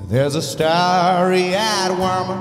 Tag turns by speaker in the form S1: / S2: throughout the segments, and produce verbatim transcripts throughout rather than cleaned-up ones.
S1: There's a starry-eyed woman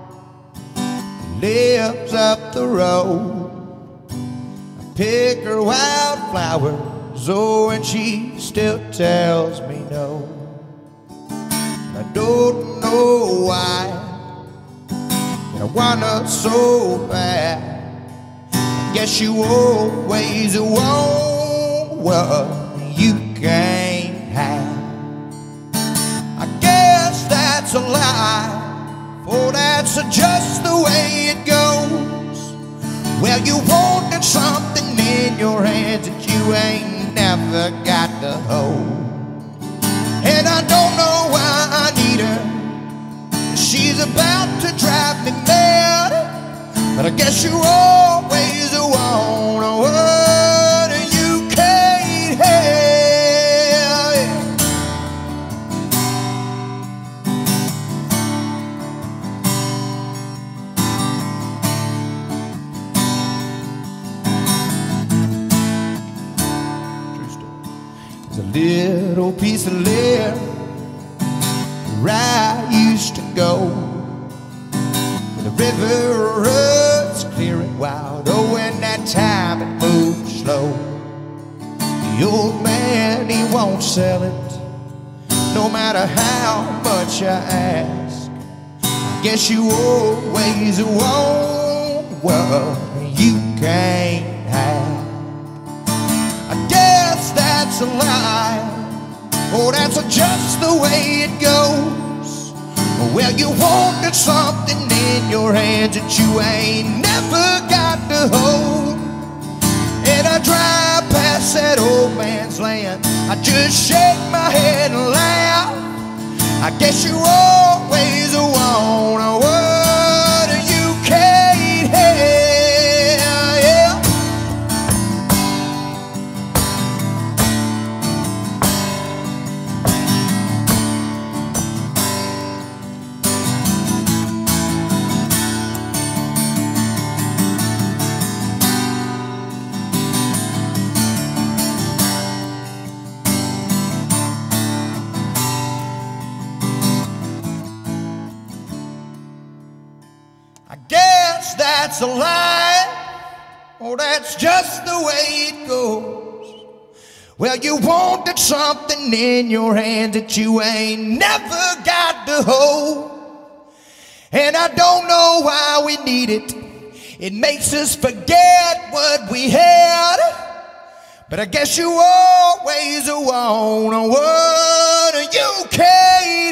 S1: lives up the road. I pick her wildflowers, oh, and she still tells me no. I don't know why, but I want her so bad. I guess you always want what you can't have. I guess that's a lie, for that's just the way it goes. Well, you wanted something in your hands that you ain't never got to hold. And I don't know why I need her, she's about to drive me mad. But I guess you always want a word you can't have. True story. There's a little piece of land where I used to go, where the river runs clear and wild. Oh, and that time it moves slow. The old man, he won't sell it, no matter how much I ask. I guess you always want what you can't have. I guess that's a lie, oh, that's just the way it goes. Well, you wanted something in your hands that you ain't never got to hold. And I drive past that old man's land, I just shake my head and laugh. I guess you always want a word you can't have, yeah. I guess that's a lie, oh, that's just the way it goes. Well, you wanted something in your hand that you ain't never got to hold. And I don't know why we need it, it makes us forget what we had. But I guess you always want a word you can't